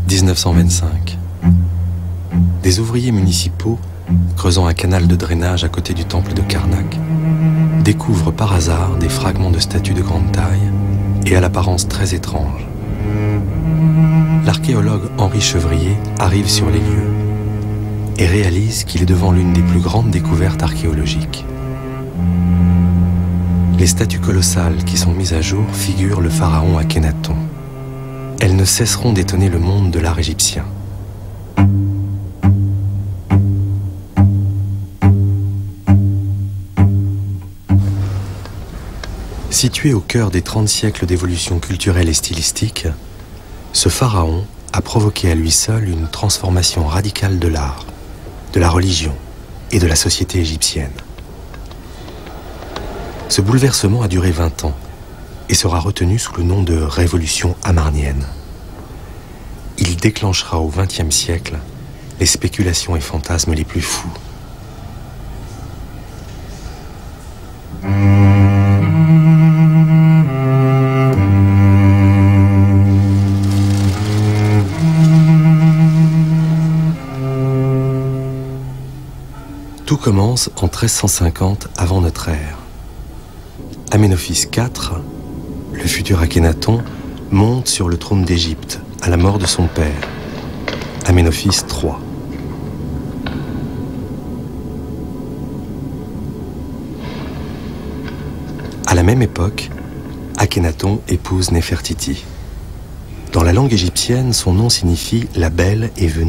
1925. Des ouvriers municipaux, creusant un canal de drainage à côté du temple de Karnak, découvrent par hasard des fragments de statues de grande taille et à l'apparence très étrange. L'archéologue Henri Chevrier arrive sur les lieux et réalise qu'il est devant l'une des plus grandes découvertes archéologiques. Les statues colossales qui sont mises à jour figurent le pharaon Akhénaton. Elles ne cesseront d'étonner le monde de l'art égyptien. Situé au cœur des 30 siècles d'évolution culturelle et stylistique, ce pharaon a provoqué à lui seul une transformation radicale de l'art, de la religion et de la société égyptienne. Ce bouleversement a duré 20 ans et sera retenu sous le nom de révolution amarnienne. Il déclenchera au XXe siècle les spéculations et fantasmes les plus fous. Tout commence en 1350 avant notre ère. Amenophis IV, le futur Akhénaton, monte sur le trône d'Égypte à la mort de son père, Amenophis III. À la même époque, Akhénaton épouse Néfertiti. Dans la langue égyptienne, son nom signifie « la belle est venue ».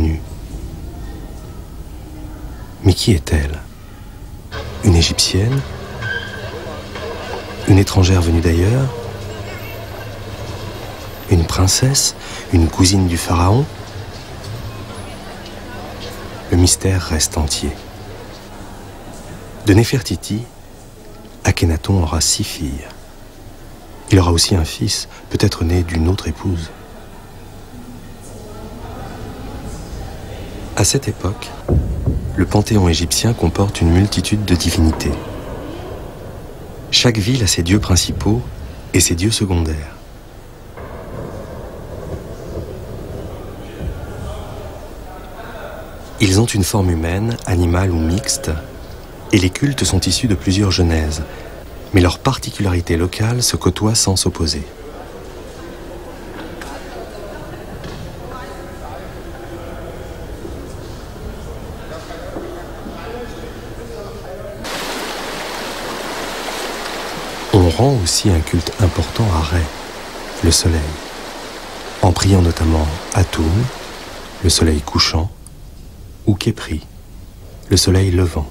Mais qui est-elle? Une Égyptienne? Une étrangère venue d'ailleurs? Une princesse? Une cousine du pharaon? Le mystère reste entier. De Néfertiti, Akhénaton aura 6 filles. Il aura aussi un fils, peut-être né d'une autre épouse. À cette époque, le panthéon égyptien comporte une multitude de divinités. Chaque ville a ses dieux principaux et ses dieux secondaires. Ils ont une forme humaine, animale ou mixte, et les cultes sont issus de plusieurs genèses, mais leurs particularités locales se côtoient sans s'opposer. On rend aussi un culte important à Ré, le soleil, en priant notamment Atum, le soleil couchant, ou Khépri, le soleil levant.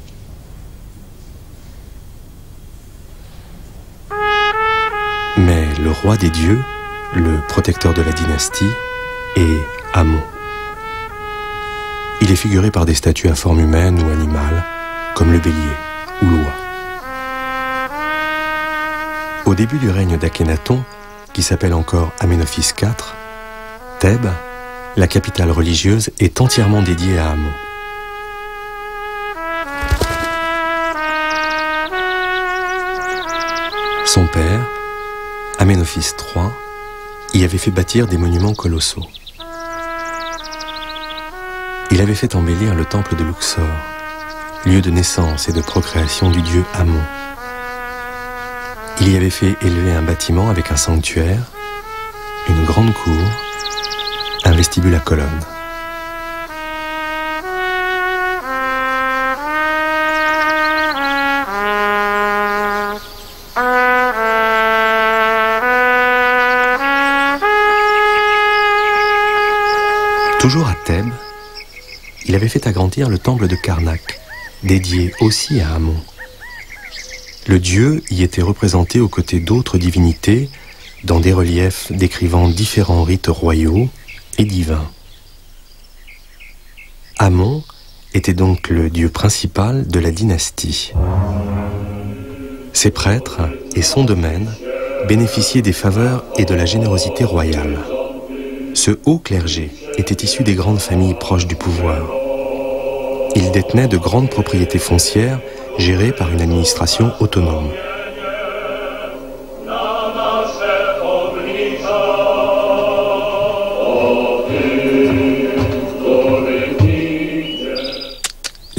Mais le roi des dieux, le protecteur de la dynastie, est Amon. Il est figuré par des statues à forme humaine ou animale, comme le bélier ou l'oie. Au début du règne d'Akhénaton, qui s'appelle encore Amenophis IV, Thèbes, la capitale religieuse, est entièrement dédiée à Amon. Son père, Amenophis III, y avait fait bâtir des monuments colossaux. Il avait fait embellir le temple de Luxor, lieu de naissance et de procréation du dieu Amon. Il y avait fait élever un bâtiment avec un sanctuaire, une grande cour, un vestibule à colonnes. Toujours à Thèbes, il avait fait agrandir le temple de Karnak, dédié aussi à Amon. Le dieu y était représenté aux côtés d'autres divinités dans des reliefs décrivant différents rites royaux et divins. Amon était donc le dieu principal de la dynastie. Ses prêtres et son domaine bénéficiaient des faveurs et de la générosité royale. Ce haut clergé était issu des grandes familles proches du pouvoir. Il détenait de grandes propriétés foncières gérées par une administration autonome.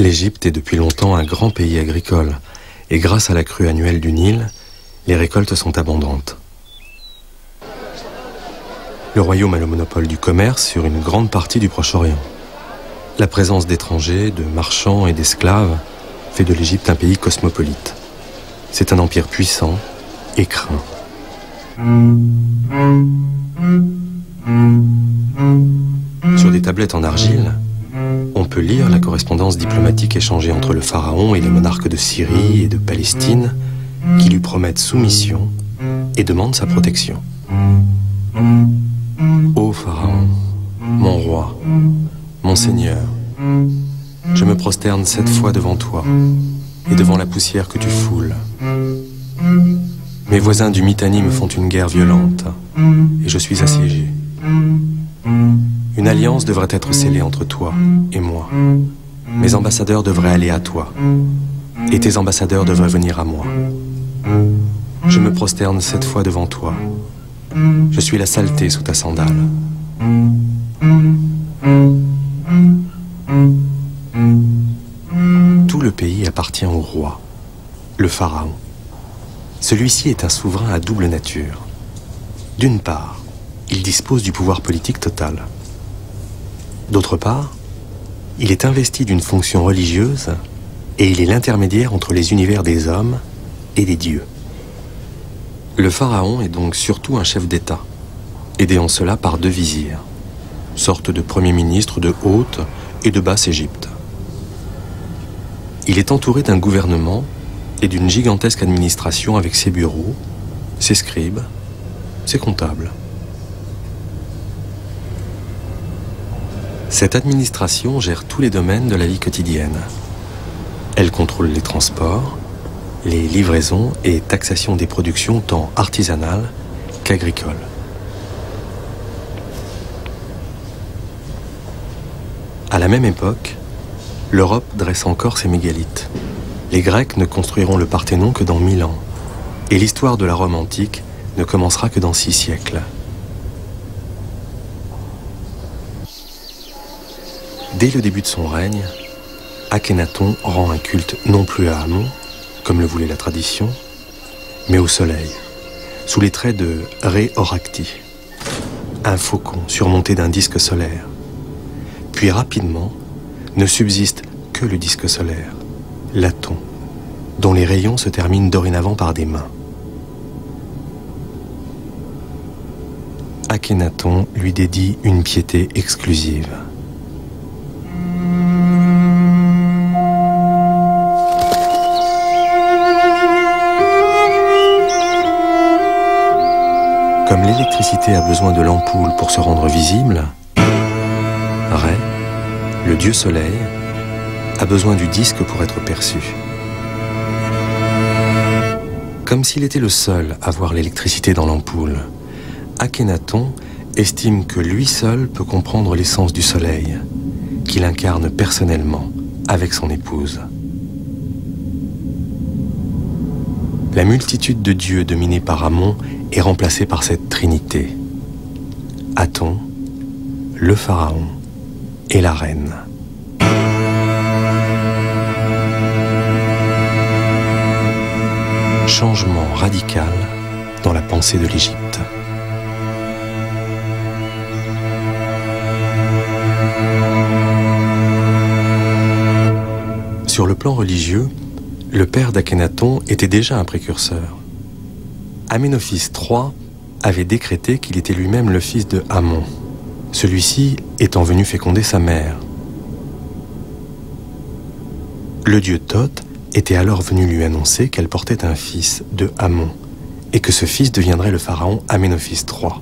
L'Égypte est depuis longtemps un grand pays agricole, et grâce à la crue annuelle du Nil, les récoltes sont abondantes. Le royaume a le monopole du commerce sur une grande partie du Proche-Orient. La présence d'étrangers, de marchands et d'esclaves fait de l'Égypte un pays cosmopolite. C'est un empire puissant et craint. Sur des tablettes en argile, on peut lire la correspondance diplomatique échangée entre le pharaon et les monarques de Syrie et de Palestine qui lui promettent soumission et demandent sa protection. Ô pharaon, mon roi, mon seigneur, je me prosterne 7 fois devant toi et devant la poussière que tu foules. Mes voisins du Mitanni me font une guerre violente et je suis assiégé. Une alliance devrait être scellée entre toi et moi. Mes ambassadeurs devraient aller à toi et tes ambassadeurs devraient venir à moi. Je me prosterne 7 fois devant toi. Je suis la saleté sous ta sandale. Tout le pays appartient au roi, le pharaon. Celui-ci est un souverain à double nature. D'une part, il dispose du pouvoir politique total. D'autre part, il est investi d'une fonction religieuse et il est l'intermédiaire entre les univers des hommes et des dieux. Le pharaon est donc surtout un chef d'État, aidé en cela par 2 vizirs, sorte de premier ministre de Haute et de Basse Égypte. Il est entouré d'un gouvernement et d'une gigantesque administration avec ses bureaux, ses scribes, ses comptables. Cette administration gère tous les domaines de la vie quotidienne. Elle contrôle les transports, les livraisons et taxation des productions tant artisanales qu'agricoles. À la même époque, l'Europe dresse encore ses mégalithes. Les Grecs ne construiront le Parthénon que dans 1000 ans, et l'histoire de la Rome antique ne commencera que dans 6 siècles. Dès le début de son règne, Akhénaton rend un culte non plus à Amon, comme le voulait la tradition, mais au soleil, sous les traits de Ré Orakti, un faucon surmonté d'un disque solaire. Puis rapidement, ne subsiste que le disque solaire, l'Aton, dont les rayons se terminent dorénavant par des mains. Akhénaton lui dédie une piété exclusive. Comme l'électricité a besoin de l'ampoule pour se rendre visible, Ré, le dieu soleil, a besoin du disque pour être perçu. Comme s'il était le seul à voir l'électricité dans l'ampoule, Akhénaton estime que lui seul peut comprendre l'essence du soleil, qu'il incarne personnellement avec son épouse. La multitude de dieux dominés par Amon est remplacée par cette trinité. Aton, le pharaon et la reine. Changement radical dans la pensée de l'Égypte. Sur le plan religieux, le père d'Akhénaton était déjà un précurseur. Aménophis III avait décrété qu'il était lui-même le fils de Amon, celui-ci étant venu féconder sa mère. Le dieu Thoth était alors venu lui annoncer qu'elle portait un fils de Amon et que ce fils deviendrait le pharaon Aménophis III.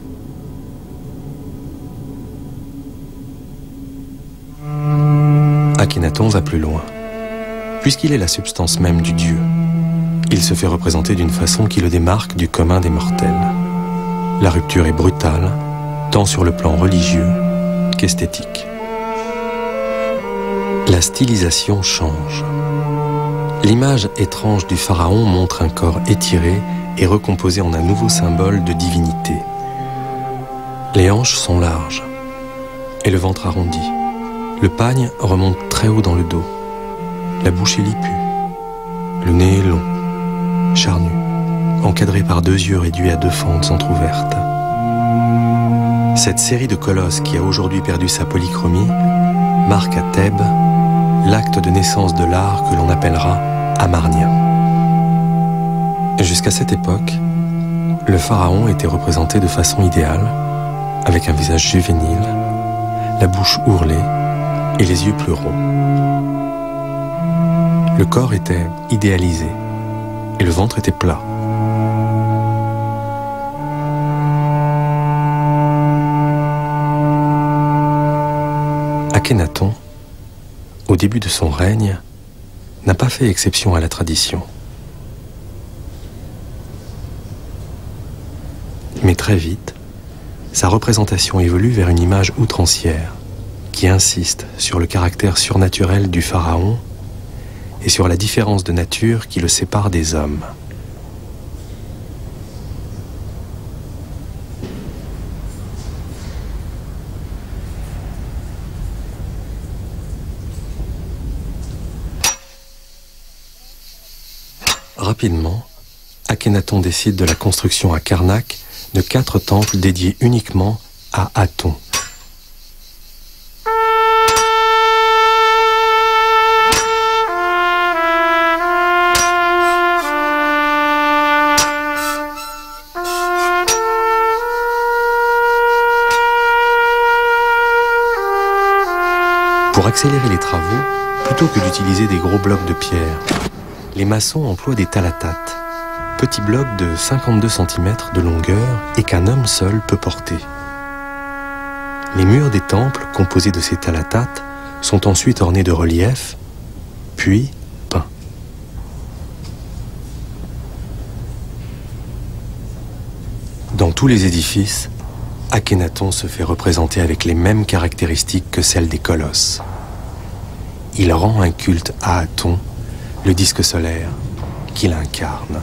Akhénaton va plus loin. Puisqu'il est la substance même du dieu, il se fait représenter d'une façon qui le démarque du commun des mortels. La rupture est brutale, tant sur le plan religieux qu'esthétique. La stylisation change. L'image étrange du pharaon montre un corps étiré et recomposé en un nouveau symbole de divinité. Les hanches sont larges et le ventre arrondi. Le pagne remonte très haut dans le dos. La bouche est lipue, le nez est long, charnu, encadré par 2 yeux réduits à 2 fentes entr'ouvertes. Cette série de colosses qui a aujourd'hui perdu sa polychromie marque à Thèbes l'acte de naissance de l'art que l'on appellera amarnien. Jusqu'à cette époque, le pharaon était représenté de façon idéale, avec un visage juvénile, la bouche ourlée et les yeux plus ronds. Le corps était idéalisé et le ventre était plat. Akhénaton, au début de son règne, n'a pas fait exception à la tradition. Mais très vite, sa représentation évolue vers une image outrancière qui insiste sur le caractère surnaturel du pharaon et sur la différence de nature qui le sépare des hommes. Rapidement, Akhénaton décide de la construction à Karnak de 4 temples dédiés uniquement à Aton. Pour accélérer les travaux, plutôt que d'utiliser des gros blocs de pierre, les maçons emploient des talatates, petits blocs de 52 cm de longueur et qu'un homme seul peut porter. Les murs des temples composés de ces talatates sont ensuite ornés de reliefs, puis peints. Dans tous les édifices, Akhénaton se fait représenter avec les mêmes caractéristiques que celles des colosses. Il rend un culte à Aton, le disque solaire, qu'il incarne.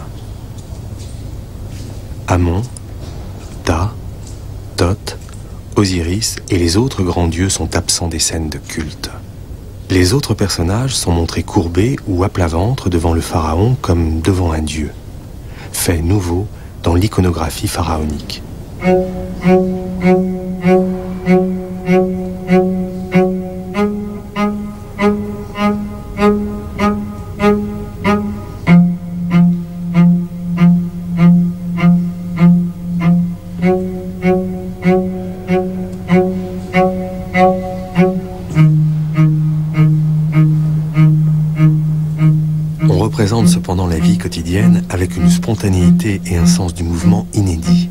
Amon, Ptah, Thoth, Osiris et les autres grands dieux sont absents des scènes de culte. Les autres personnages sont montrés courbés ou à plat ventre devant le pharaon comme devant un dieu. Fait nouveau dans l'iconographie pharaonique. Cependant la vie quotidienne avec une spontanéité et un sens du mouvement inédit.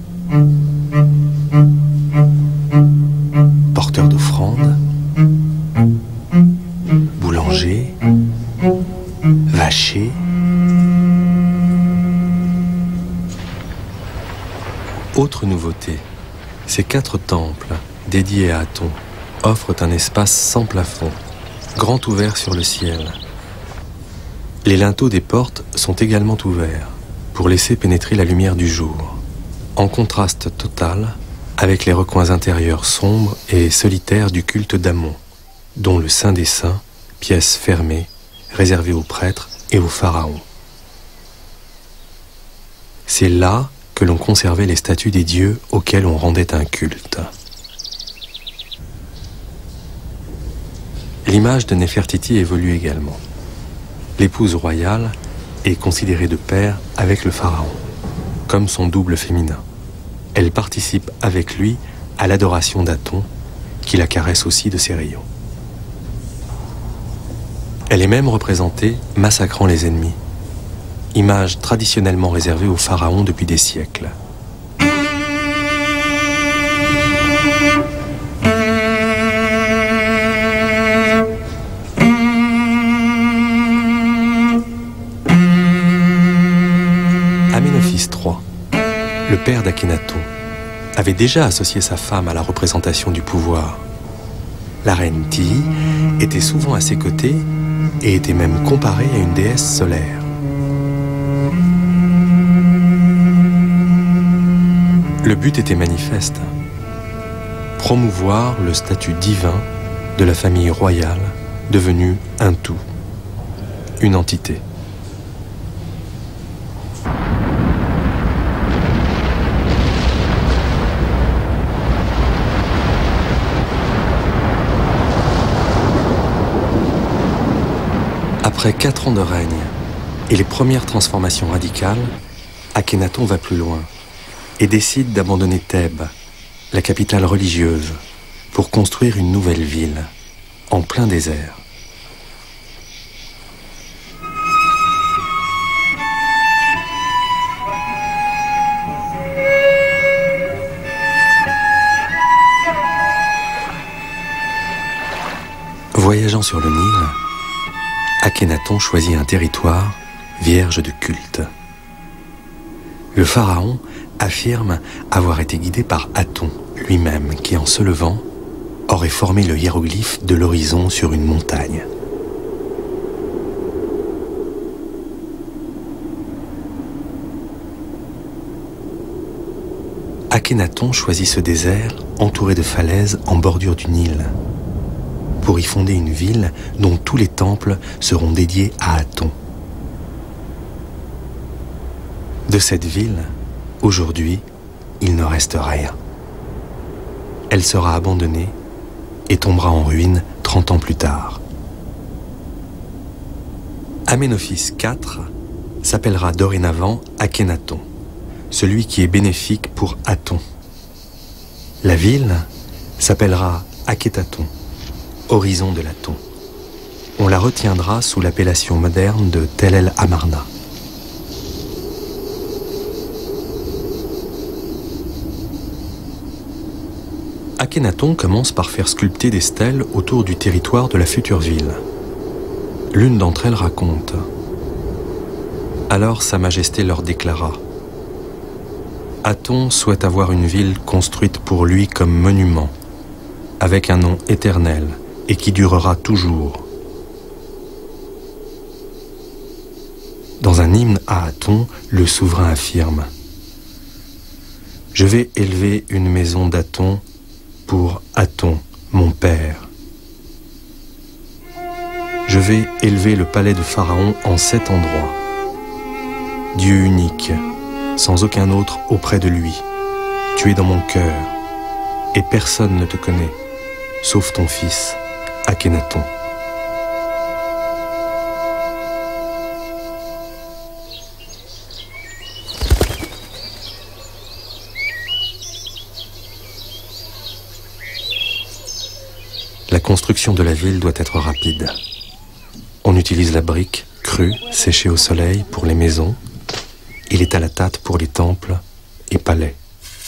Porteur d'offrandes, boulanger, vacher, autre nouveauté, ces 4 temples dédiés à Aton offrent un espace sans plafond, grand ouvert sur le ciel. Les linteaux des portes sont également ouverts pour laisser pénétrer la lumière du jour, en contraste total avec les recoins intérieurs sombres et solitaires du culte d'Amon, dont le Saint des Saints, pièce fermée, réservée aux prêtres et aux pharaons. C'est là que l'on conservait les statues des dieux auxquels on rendait un culte. L'image de Néfertiti évolue également. L'épouse royale est considérée de pair avec le pharaon, comme son double féminin. Elle participe avec lui à l'adoration d'Aton, qui la caresse aussi de ses rayons. Elle est même représentée massacrant les ennemis, image traditionnellement réservée au pharaon depuis des siècles. Amenophis III, le père d'Akhénaton, avait déjà associé sa femme à la représentation du pouvoir. La reine Tihi était souvent à ses côtés et était même comparée à une déesse solaire. Le but était manifeste, promouvoir le statut divin de la famille royale devenue un tout. une entité. Après 4 ans de règne et les premières transformations radicales, Akhénaton va plus loin et décide d'abandonner Thèbes, la capitale religieuse, pour construire une nouvelle ville, en plein désert. Voyageant sur le Nil, Akhénaton choisit un territoire vierge de culte. Le pharaon affirme avoir été guidé par Aton lui-même, qui en se levant aurait formé le hiéroglyphe de l'horizon sur une montagne. Akhénaton choisit ce désert entouré de falaises en bordure du Nil pour y fonder une ville dont tous les temples seront dédiés à Aton. De cette ville, aujourd'hui, il ne reste rien. Elle sera abandonnée et tombera en ruine 30 ans plus tard. Aménophis IV s'appellera dorénavant Akhénaton, celui qui est bénéfique pour Aton. La ville s'appellera Akhétaton, horizon de l'Aton. On la retiendra sous l'appellation moderne de Tel El Amarna. Akhénaton commence par faire sculpter des stèles autour du territoire de la future ville. L'une d'entre elles raconte: alors Sa Majesté leur déclara: Aton souhaite avoir une ville construite pour lui comme monument, avec un nom éternel et qui durera toujours. Dans un hymne à Aton, le souverain affirme: je vais élever une maison d'Aton pour Aton, mon père. Je vais élever le palais de Pharaon en 7 endroits. Dieu unique, sans aucun autre auprès de lui, tu es dans mon cœur, et personne ne te connaît, sauf ton fils, Akhénaton. La construction de la ville doit être rapide. On utilise la brique crue, séchée au soleil pour les maisons, et les talatate pour les temples et palais.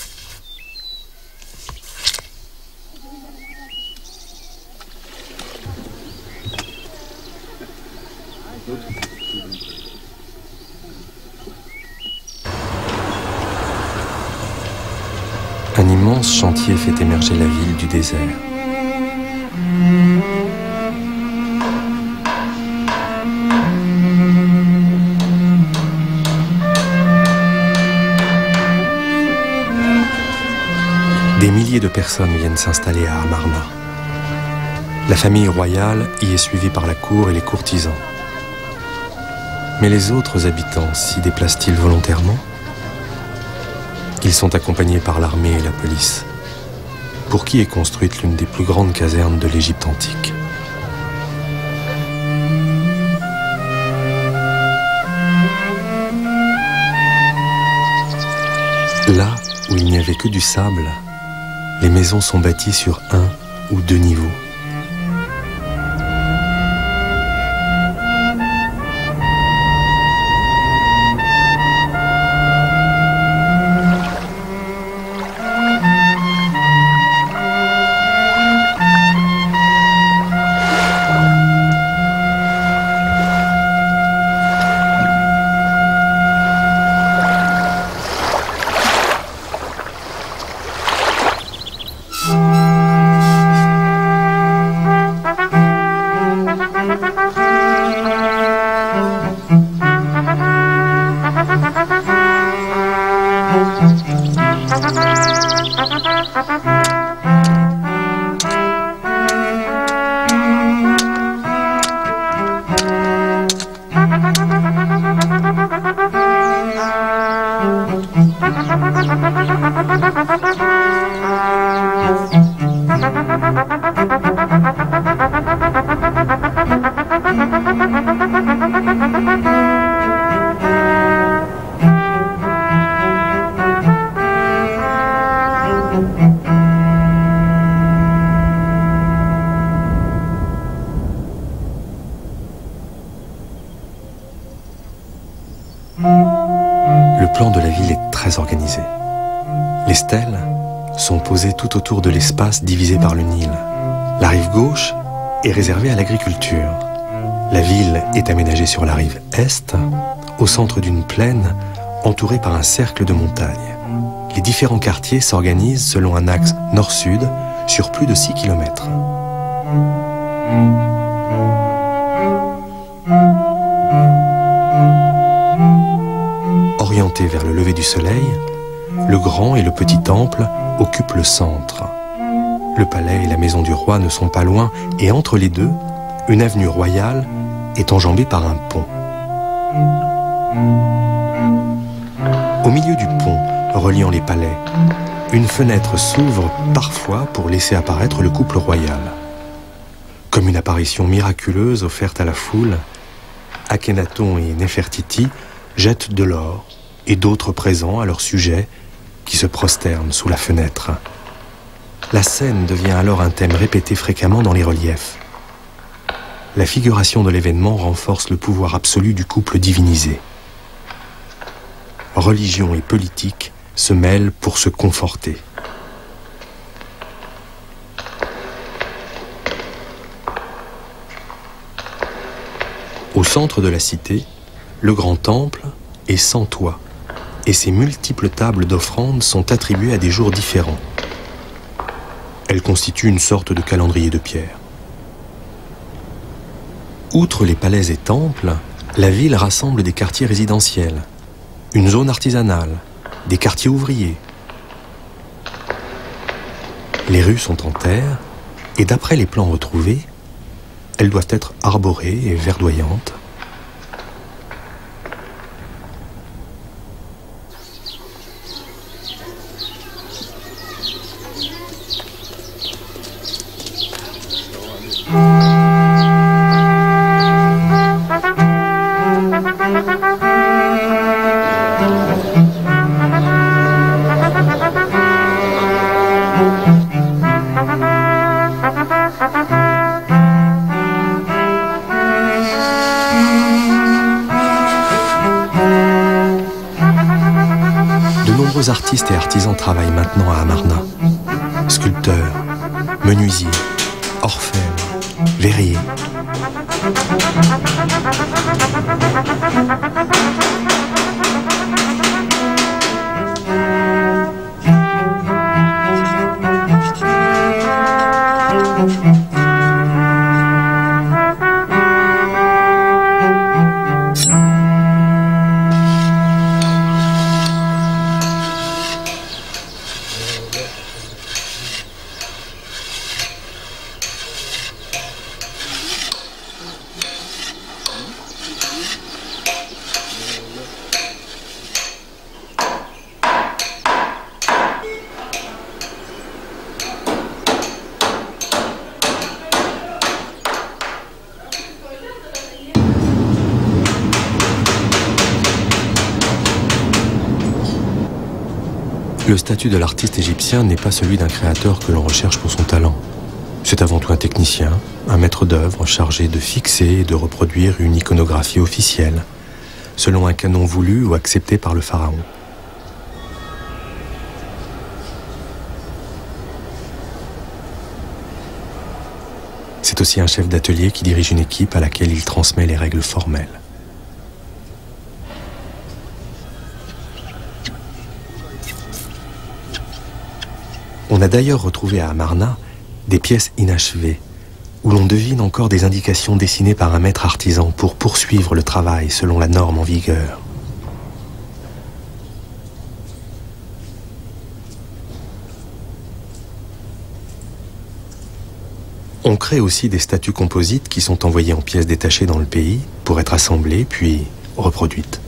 Un immense chantier fait émerger la ville du désert. Des milliers de personnes viennent s'installer à Amarna. La famille royale y est suivie par la cour et les courtisans. Mais les autres habitants s'y déplacent-ils volontairement? Ils sont accompagnés par l'armée et la police, pour qui est construite l'une des plus grandes casernes de l'Égypte antique. Là où il n'y avait que du sable, les maisons sont bâties sur 1 ou 2 niveaux. plan de la ville est très organisé. Les stèles sont posées tout autour de l'espace divisé par le Nil. La rive gauche est réservée à l'agriculture. La ville est aménagée sur la rive est, au centre d'une plaine entourée par un cercle de montagnes. Les différents quartiers s'organisent selon un axe nord-sud sur plus de 6 km. Orienté vers le lever du soleil, le grand et le petit temple occupent le centre. Le palais et la maison du roi ne sont pas loin et entre les deux, une avenue royale est enjambée par un pont. Au milieu du pont, reliant les palais, une fenêtre s'ouvre parfois pour laisser apparaître le couple royal. Comme une apparition miraculeuse offerte à la foule, Akhenaton et Néfertiti jettent de l'or et d'autres présents à leur sujet qui se prosternent sous la fenêtre. La scène devient alors un thème répété fréquemment dans les reliefs. La figuration de l'événement renforce le pouvoir absolu du couple divinisé. Religion et politique se mêlent pour se conforter. Au centre de la cité, le grand temple est sans toit et ses multiples tables d'offrandes sont attribuées à des jours différents. Elles constituent une sorte de calendrier de pierre. Outre les palais et temples, la ville rassemble des quartiers résidentiels, une zone artisanale, des quartiers ouvriers. Les rues sont en terre et d'après les plans retrouvés, elles doivent être arborées et verdoyantes. Artistes et artisans travaillent maintenant à Amarna. Sculpteurs, menuisiers, orfèvres, verriers. Le statut de l'artiste égyptien n'est pas celui d'un créateur que l'on recherche pour son talent. C'est avant tout un technicien, un maître d'œuvre chargé de fixer et de reproduire une iconographie officielle, selon un canon voulu ou accepté par le pharaon. C'est aussi un chef d'atelier qui dirige une équipe à laquelle il transmet les règles formelles. On a d'ailleurs retrouvé à Amarna des pièces inachevées, où l'on devine encore des indications dessinées par un maître artisan pour poursuivre le travail selon la norme en vigueur. On crée aussi des statues composites qui sont envoyées en pièces détachées dans le pays pour être assemblées puis reproduites.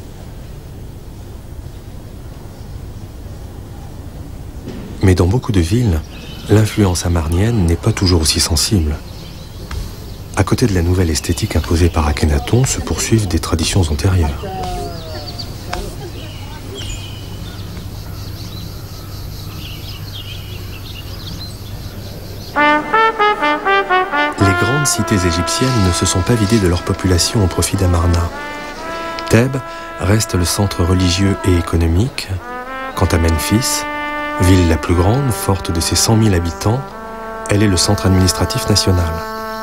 Mais dans beaucoup de villes, l'influence amarnienne n'est pas toujours aussi sensible. À côté de la nouvelle esthétique imposée par Akhenaton se poursuivent des traditions antérieures. Les grandes cités égyptiennes ne se sont pas vidées de leur population au profit d'Amarna. Thèbes reste le centre religieux et économique. Quant à Memphis, ville la plus grande, forte de ses 100 000 habitants, elle est le centre administratif national.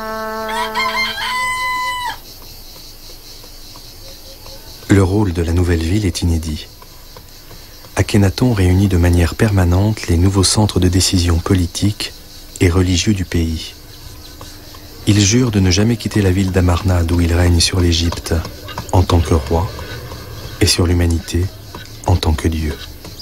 Le rôle de la nouvelle ville est inédit. Akhenaton réunit de manière permanente les nouveaux centres de décision politique et religieux du pays. Il jure de ne jamais quitter la ville d'Amarna d'où il règne sur l'Égypte en tant que roi et sur l'humanité en tant que Dieu.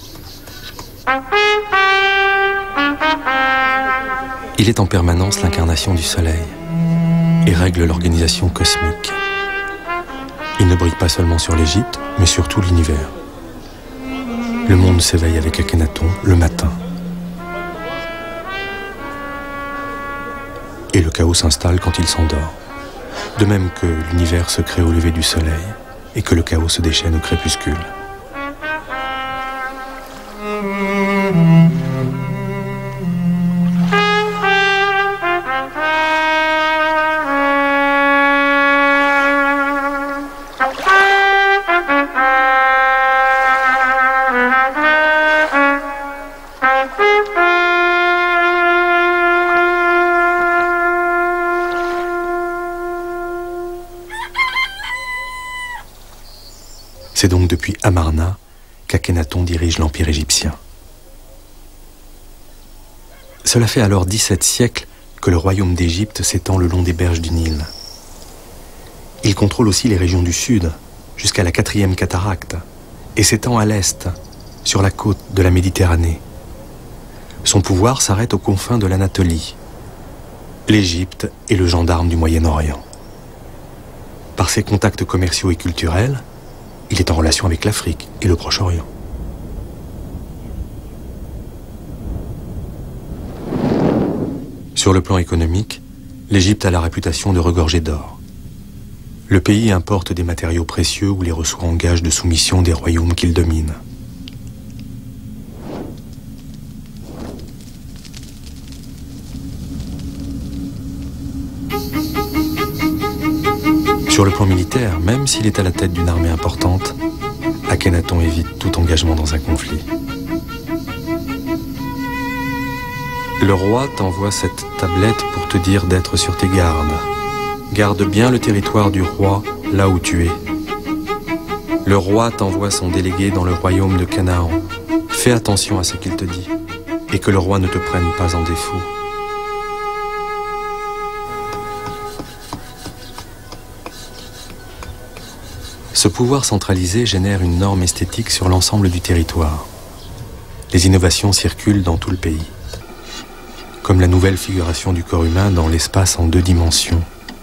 Il est en permanence l'incarnation du soleil et règle l'organisation cosmique. Il ne brille pas seulement sur l'Égypte, mais sur tout l'univers. Le monde s'éveille avec Akhenaton le matin. Et le chaos s'installe quand il s'endort. De même que l'univers se crée au lever du soleil et que le chaos se déchaîne au crépuscule. C'est donc depuis Amarna qu'Akhenaton dirige l'Empire égyptien. Cela fait alors 17 siècles que le royaume d'Égypte s'étend le long des berges du Nil. Il contrôle aussi les régions du sud, jusqu'à la 4e cataracte, et s'étend à l'est, sur la côte de la Méditerranée. Son pouvoir s'arrête aux confins de l'Anatolie. L'Égypte est le gendarme du Moyen-Orient. Par ses contacts commerciaux et culturels, il est en relation avec l'Afrique et le Proche-Orient. Sur le plan économique, l'Égypte a la réputation de regorger d'or. Le pays importe des matériaux précieux ou les reçoit en gage de soumission des royaumes qu'il domine. Sur le plan militaire, même s'il est à la tête d'une armée importante, Akhenaton évite tout engagement dans un conflit. Le roi t'envoie cette tablette pour te dire d'être sur tes gardes. Garde bien le territoire du roi là où tu es. Le roi t'envoie son délégué dans le royaume de Canaan. Fais attention à ce qu'il te dit et que le roi ne te prenne pas en défaut. Ce pouvoir centralisé génère une norme esthétique sur l'ensemble du territoire. Les innovations circulent dans tout le pays, comme la nouvelle figuration du corps humain dans l'espace en 2 dimensions.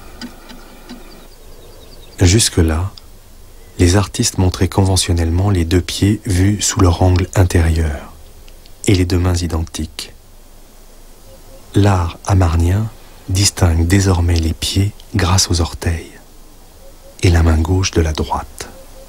Jusque-là, les artistes montraient conventionnellement les 2 pieds vus sous leur angle intérieur et les 2 mains identiques. L'art amarnien distingue désormais les pieds grâce aux orteils et la main gauche de la droite.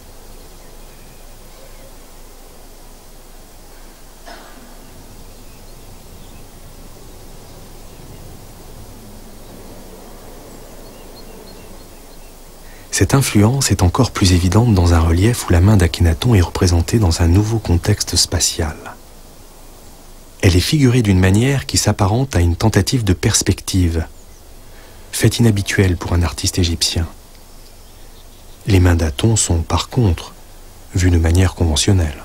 Cette influence est encore plus évidente dans un relief où la main d'Akhenaton est représentée dans un nouveau contexte spatial. Elle est figurée d'une manière qui s'apparente à une tentative de perspective, fait inhabituel pour un artiste égyptien. Les mains d'Aton sont, par contre, vues de manière conventionnelle.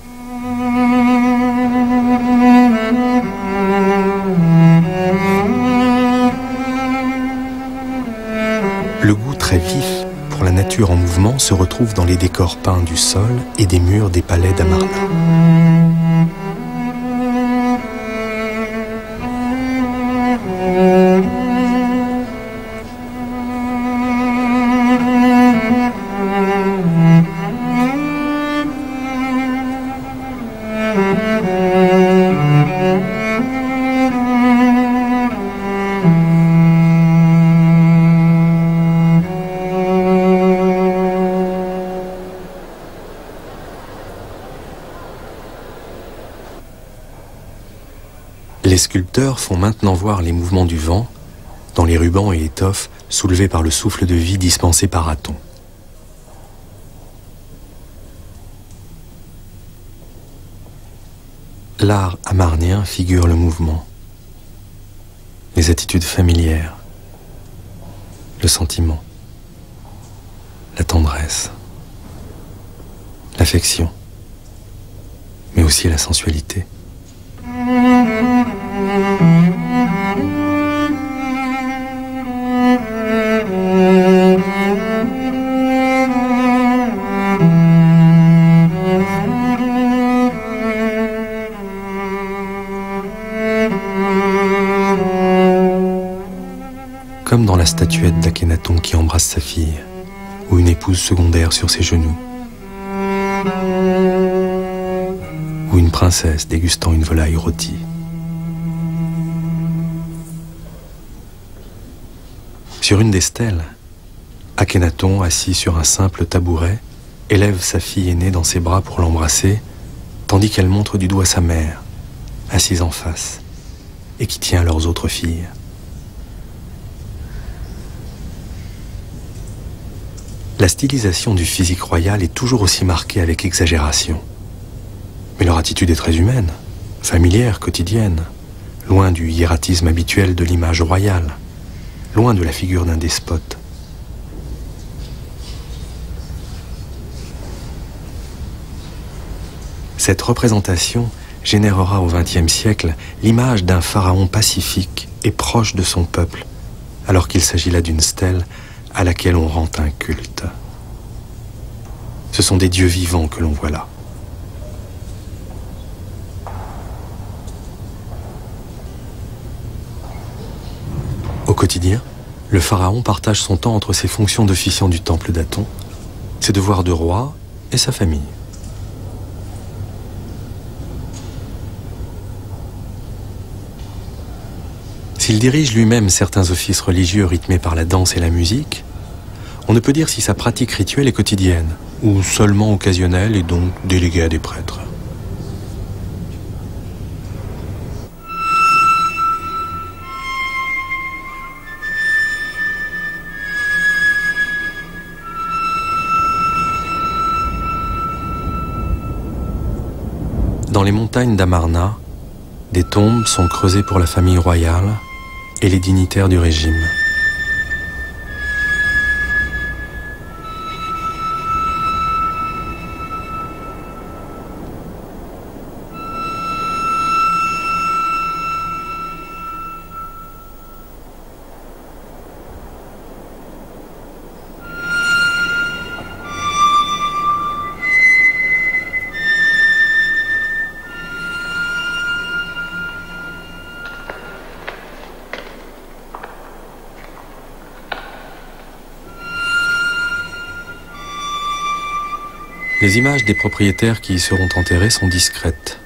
Le goût très vif pour la nature en mouvement se retrouve dans les décors peints du sol et des murs des palais d'Amarna. Les sculpteurs font maintenant voir les mouvements du vent dans les rubans et étoffes soulevés par le souffle de vie dispensé par Aton. l'art amarnien figure le mouvement, les attitudes familières, le sentiment, la tendresse, l'affection, mais aussi la sensualité. Comme dans la statuette d'Akhénaton qui embrasse sa fille, ou une épouse secondaire sur ses genoux, ou une princesse dégustant une volaille rôtie. Sur une des stèles, Akhénaton, assis sur un simple tabouret, élève sa fille aînée dans ses bras pour l'embrasser, tandis qu'elle montre du doigt sa mère, assise en face, et qui tient leurs autres filles. La stylisation du physique royal est toujours aussi marquée avec exagération. Mais leur attitude est très humaine, familière, quotidienne, loin du hiératisme habituel de l'image royale, loin de la figure d'un despote. Cette représentation générera au XXe siècle l'image d'un pharaon pacifique et proche de son peuple, alors qu'il s'agit là d'une stèle à laquelle on rend un culte. Ce sont des dieux vivants que l'on voit là. Au quotidien, le pharaon partage son temps entre ses fonctions d'officiant du temple d'Aton, ses devoirs de roi et sa famille. S'il dirige lui-même certains offices religieux rythmés par la danse et la musique, on ne peut dire si sa pratique rituelle est quotidienne ou seulement occasionnelle et donc déléguée à des prêtres. Dans les montagnes d'Amarna, des tombes sont creusées pour la famille royale et les dignitaires du régime. Les images des propriétaires qui y seront enterrés sont discrètes.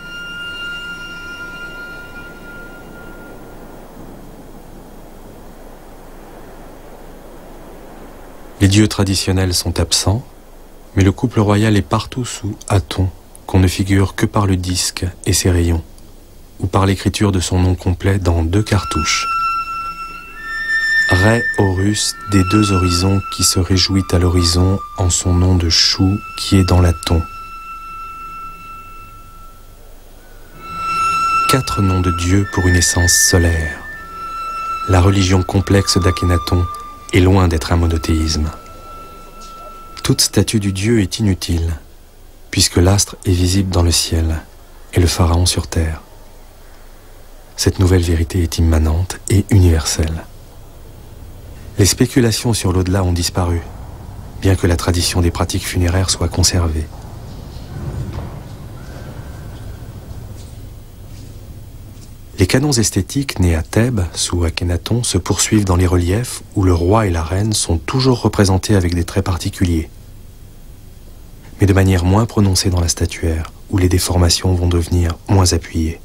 Les dieux traditionnels sont absents, mais le couple royal est partout sous Aton, qu'on ne figure que par le disque et ses rayons, ou par l'écriture de son nom complet dans 2 cartouches. Ré Horus des 2 horizons qui se réjouit à l'horizon en son nom de chou qui est dans l'Aton. 4 noms de Dieu pour une essence solaire. La religion complexe d'Akhénaton est loin d'être un monothéisme. Toute statue du Dieu est inutile, puisque l'astre est visible dans le ciel et le pharaon sur terre. Cette nouvelle vérité est immanente et universelle. Les spéculations sur l'au-delà ont disparu, bien que la tradition des pratiques funéraires soit conservée. Les canons esthétiques nés à Thèbes, sous Akhénaton, se poursuivent dans les reliefs où le roi et la reine sont toujours représentés avec des traits particuliers, mais de manière moins prononcée dans la statuaire, où les déformations vont devenir moins appuyées.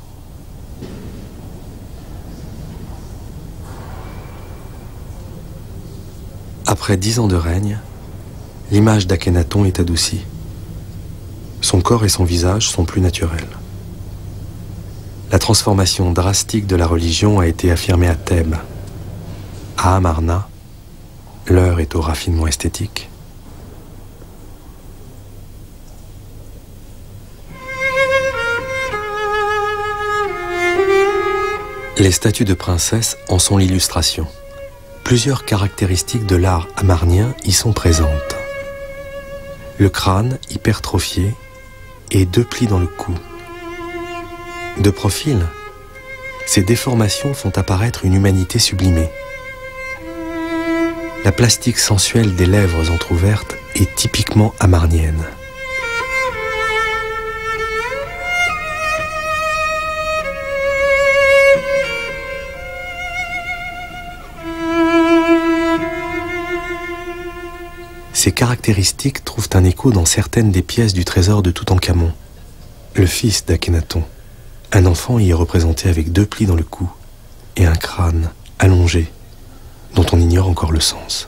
Après 10 ans de règne, l'image d'Akhénaton est adoucie. Son corps et son visage sont plus naturels. La transformation drastique de la religion a été affirmée à Thèbes. À Amarna, l'heure est au raffinement esthétique. Les statues de princesses en sont l'illustration. Plusieurs caractéristiques de l'art amarnien y sont présentes. Le crâne hypertrophié et 2 plis dans le cou. De profil, ces déformations font apparaître une humanité sublimée. La plastique sensuelle des lèvres entr'ouvertes est typiquement amarnienne. Ces caractéristiques trouvent un écho dans certaines des pièces du trésor de Toutankhamon, le fils d'Akhénaton. Un enfant y est représenté avec 2 plis dans le cou et un crâne allongé, dont on ignore encore le sens.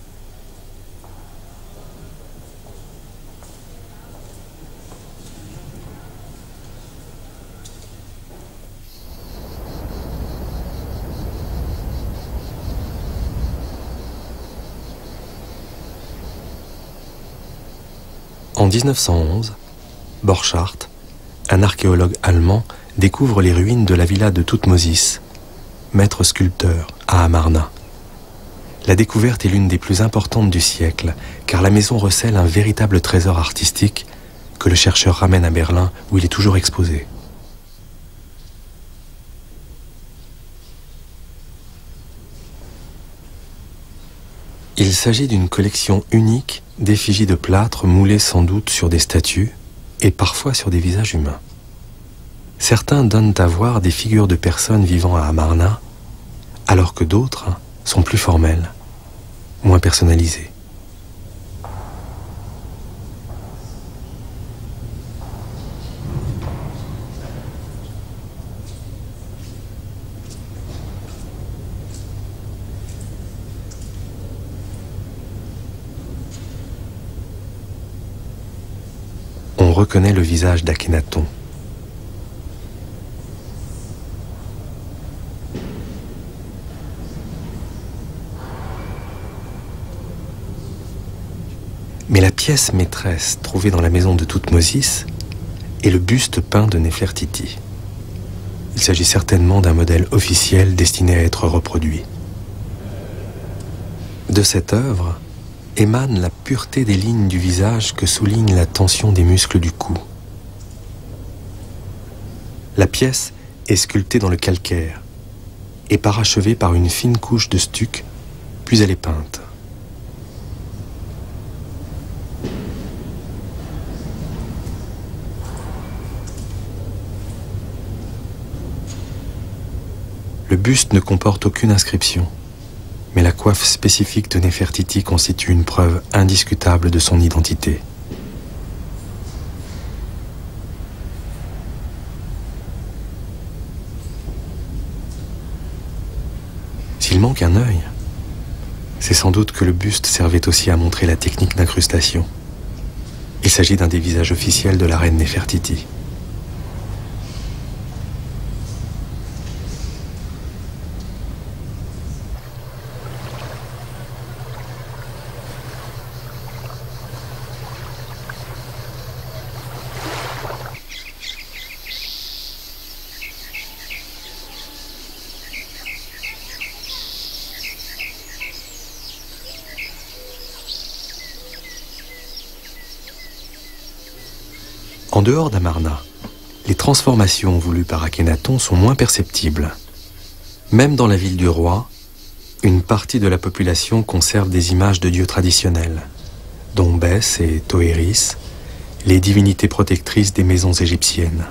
En 1911, Borchardt, un archéologue allemand, découvre les ruines de la villa de Thoutmôsis, maître sculpteur à Amarna. La découverte est l'une des plus importantes du siècle, car la maison recèle un véritable trésor artistique que le chercheur ramène à Berlin, où il est toujours exposé. Il s'agit d'une collection unique d'effigies de plâtre moulées sans doute sur des statues et parfois sur des visages humains. Certains donnent à voir des figures de personnes vivant à Amarna, alors que d'autres sont plus formelles, moins personnalisées. On reconnaît le visage d'Akhénaton. Mais la pièce maîtresse trouvée dans la maison de Thoutmôsis est le buste peint de Néfertiti. Il s'agit certainement d'un modèle officiel destiné à être reproduit. De cette œuvre émane la pureté des lignes du visage que souligne la tension des muscles du cou. La pièce est sculptée dans le calcaire et parachevée par une fine couche de stuc, puis elle est peinte. Le buste ne comporte aucune inscription, mais la coiffe spécifique de Néfertiti constitue une preuve indiscutable de son identité. S'il manque un œil, c'est sans doute que le buste servait aussi à montrer la technique d'incrustation. Il s'agit d'un des visages officiels de la reine Néfertiti. En dehors d'Amarna, les transformations voulues par Akhénaton sont moins perceptibles. Même dans la ville du roi, une partie de la population conserve des images de dieux traditionnels, dont Bès et Toéris, les divinités protectrices des maisons égyptiennes.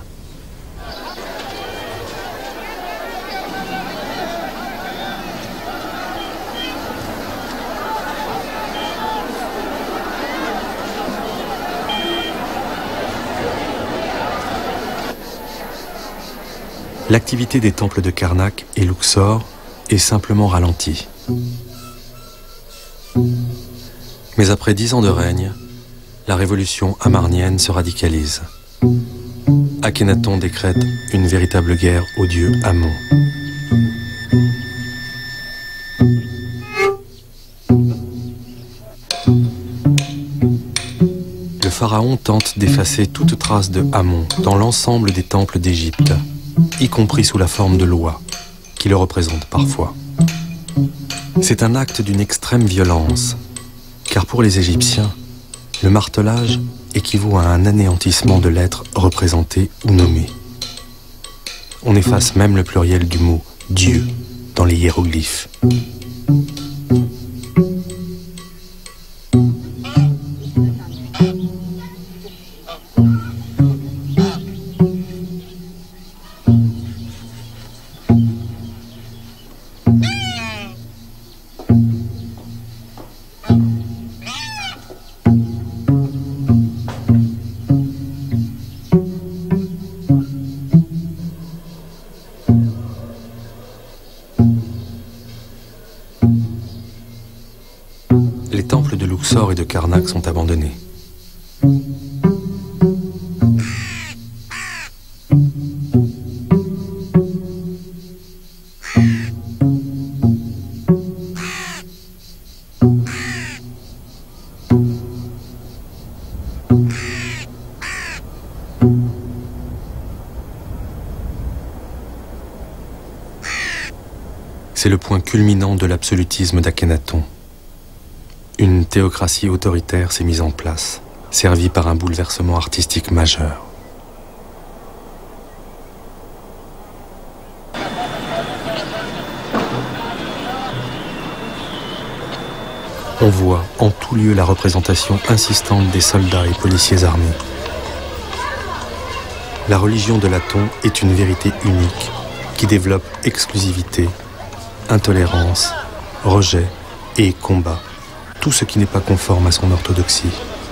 L'activité des temples de Karnak et Luxor est simplement ralentie. Mais après 10 ans de règne, la révolution amarnienne se radicalise. Akhénaton décrète une véritable guerre au dieu Amon. Le pharaon tente d'effacer toute trace de Amon dans l'ensemble des temples d'Égypte, y compris sous la forme de lois. qui le représente parfois. C'est un acte d'une extrême violence, car pour les Égyptiens, le martelage équivaut à un anéantissement de l'être représenté ou nommé. On efface même le pluriel du mot « Dieu » dans les hiéroglyphes. Les temples de Luxor et de Karnak sont abandonnés. C'est le point culminant de l'absolutisme d'Akhenaton. Une théocratie autoritaire s'est mise en place, servie par un bouleversement artistique majeur. On voit en tout lieu la représentation insistante des soldats et policiers armés. La religion de l'Aton est une vérité unique qui développe exclusivité, intolérance, rejet et combat, tout ce qui n'est pas conforme à son orthodoxie.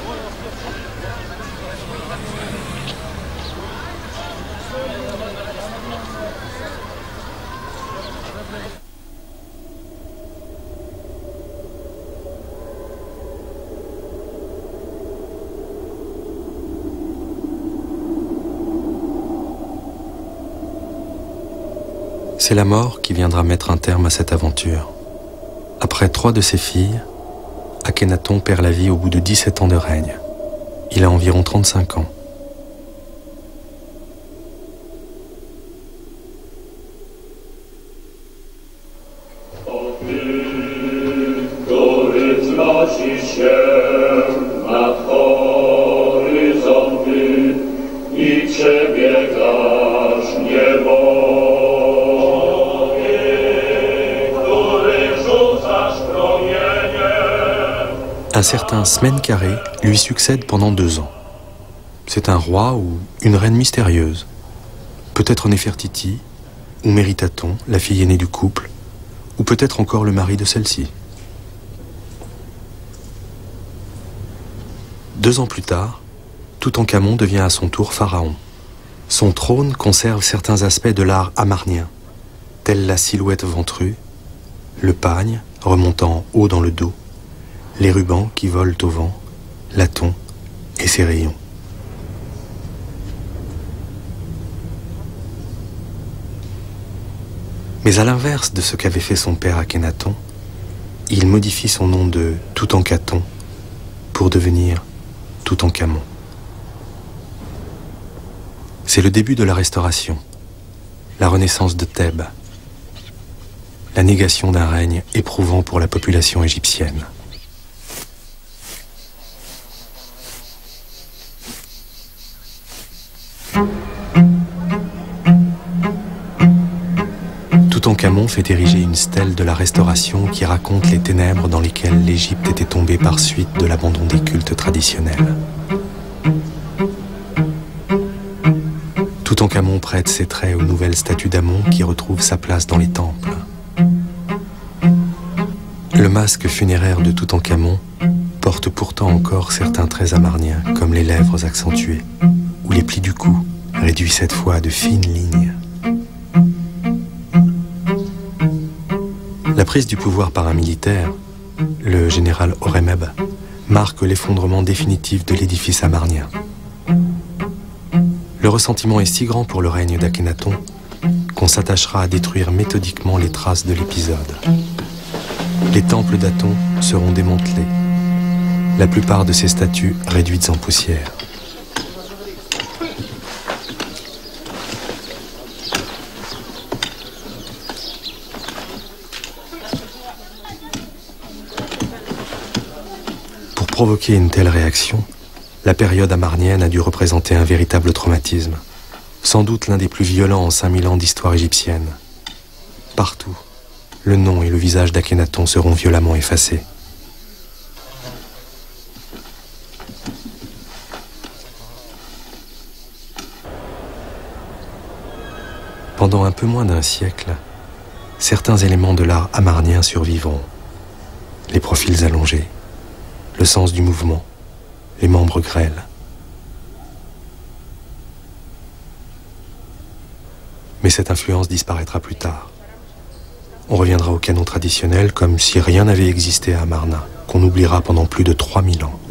C'est la mort qui viendra mettre un terme à cette aventure. Après 3 de ses filles, Akhenaton perd la vie au bout de 17 ans de règne. Il a environ 35 ans. Un certain Smenkhkaré lui succède pendant 2 ans. C'est un roi ou une reine mystérieuse, peut-être Néfertiti ou Méritaton, la fille aînée du couple, ou peut-être encore le mari de celle-ci. 2 ans plus tard, Toutankhamon devient à son tour pharaon. Son trône conserve certains aspects de l'art amarnien, tels la silhouette ventrue, le pagne remontant haut dans le dos, les rubans qui volent au vent, l'Aton et ses rayons. Mais à l'inverse de ce qu'avait fait son père Akhenaton, il modifie son nom de Toutankhaton pour devenir Toutankhamon. C'est le début de la restauration, la renaissance de Thèbes, la négation d'un règne éprouvant pour la population égyptienne. Toutankhamon fait ériger une stèle de la Restauration qui raconte les ténèbres dans lesquelles l'Égypte était tombée par suite de l'abandon des cultes traditionnels. Toutankhamon prête ses traits aux nouvelles statues d'Amon qui retrouvent sa place dans les temples. Le masque funéraire de Toutankhamon porte pourtant encore certains traits amarniens, comme les lèvres accentuées, ou les plis du cou, réduits cette fois à de fines lignes. La prise du pouvoir par un militaire, le général Horemheb, marque l'effondrement définitif de l'édifice amarnien. Le ressentiment est si grand pour le règne d'Akhenaton qu'on s'attachera à détruire méthodiquement les traces de l'épisode. Les temples d'Aton seront démantelés, la plupart de ces statues réduites en poussière. provoquer une telle réaction, la période amarnienne a dû représenter un véritable traumatisme, sans doute l'un des plus violents en 5000 ans d'histoire égyptienne. Partout, le nom et le visage d'Akhénaton seront violemment effacés. Pendant un peu moins d'un siècle, certains éléments de l'art amarnien survivront. Les profils allongés, le sens du mouvement, les membres grêles. Mais cette influence disparaîtra plus tard. On reviendra au canon traditionnel comme si rien n'avait existé à Amarna, qu'on oubliera pendant plus de 3000 ans.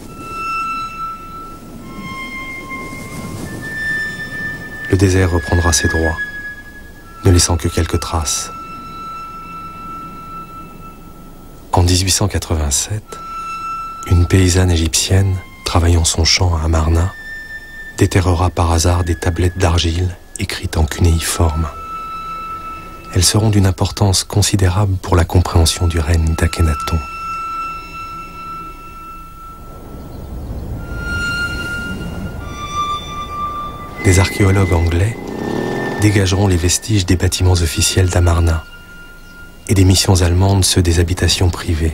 Le désert reprendra ses droits, ne laissant que quelques traces. En 1887, une paysanne égyptienne, travaillant son champ à Amarna, déterrera par hasard des tablettes d'argile écrites en cunéiforme. Elles seront d'une importance considérable pour la compréhension du règne d'Akhénaton. Des archéologues anglais dégageront les vestiges des bâtiments officiels d'Amarna et des missions allemandes ceux des habitations privées.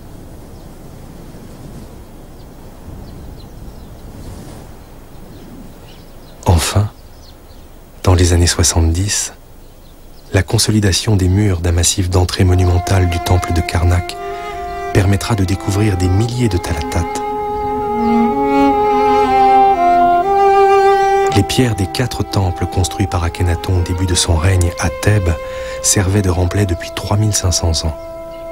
Enfin, dans les années 70, la consolidation des murs d'un massif d'entrée monumentale du temple de Karnak permettra de découvrir des milliers de talatats. Les pierres des 4 temples construits par Akhénaton au début de son règne à Thèbes servaient de remblai depuis 3500 ans.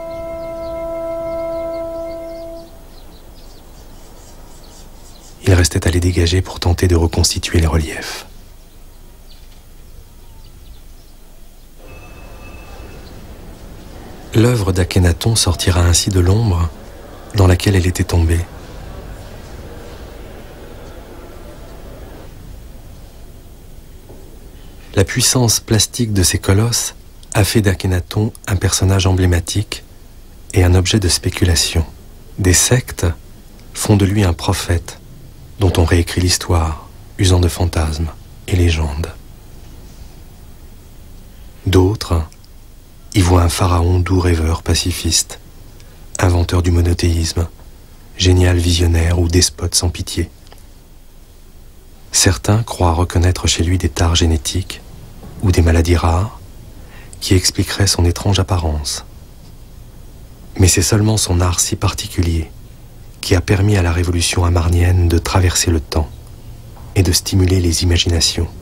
Il restait à les dégager pour tenter de reconstituer les reliefs. L'œuvre d'Akhénaton sortira ainsi de l'ombre dans laquelle elle était tombée. La puissance plastique de ces colosses a fait d'Akhénaton un personnage emblématique et un objet de spéculation. Des sectes font de lui un prophète dont on réécrit l'histoire, usant de fantasmes et légendes. D'autres y voient un pharaon doux rêveur pacifiste, inventeur du monothéisme, génial visionnaire ou despote sans pitié. Certains croient reconnaître chez lui des tares génétiques ou des maladies rares qui expliqueraient son étrange apparence. Mais c'est seulement son art si particulier qui a permis à la révolution amarnienne de traverser le temps et de stimuler les imaginations.